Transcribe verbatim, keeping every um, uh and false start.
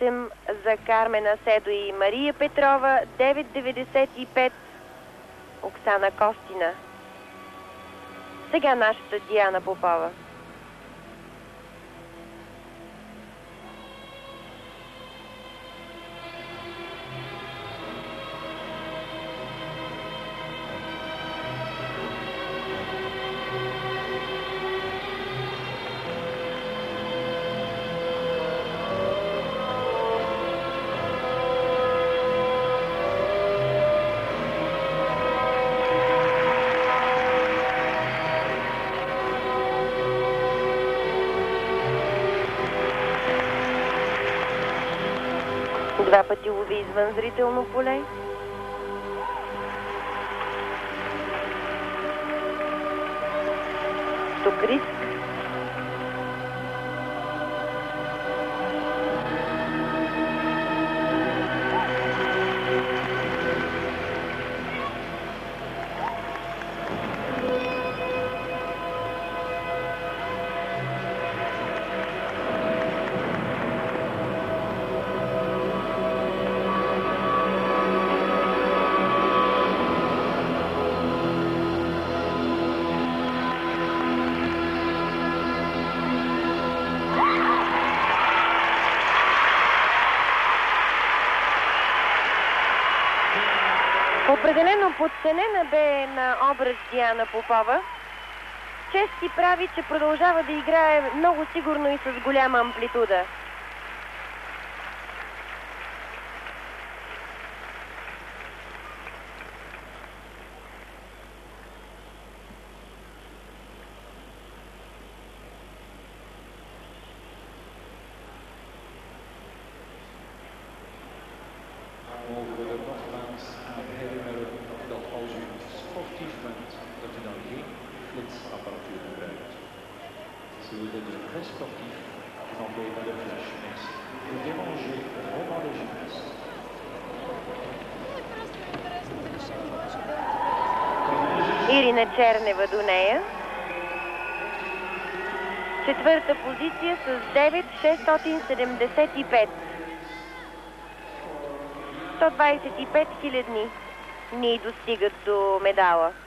осем за Кармена Седо и Мария Петрова, девет деветдесет и пет Оксана Костина. Сега нашата Диана Попова. Два пъти лови извън зрително поле. Тук риск. Определено подценена бе на образ Диана Попова. Чест си прави, че продължава да играе много сигурно и с голяма амплитуда. Si vous êtes très sportif, vous n'employez pas de flash, mais vous dérangez vraiment les gymnastes. Ирина Чернева до нея. Четвърта позиция с девет шестстотин седемдесет и пет. сто двадесет и пет хилядни ни достигат до медала.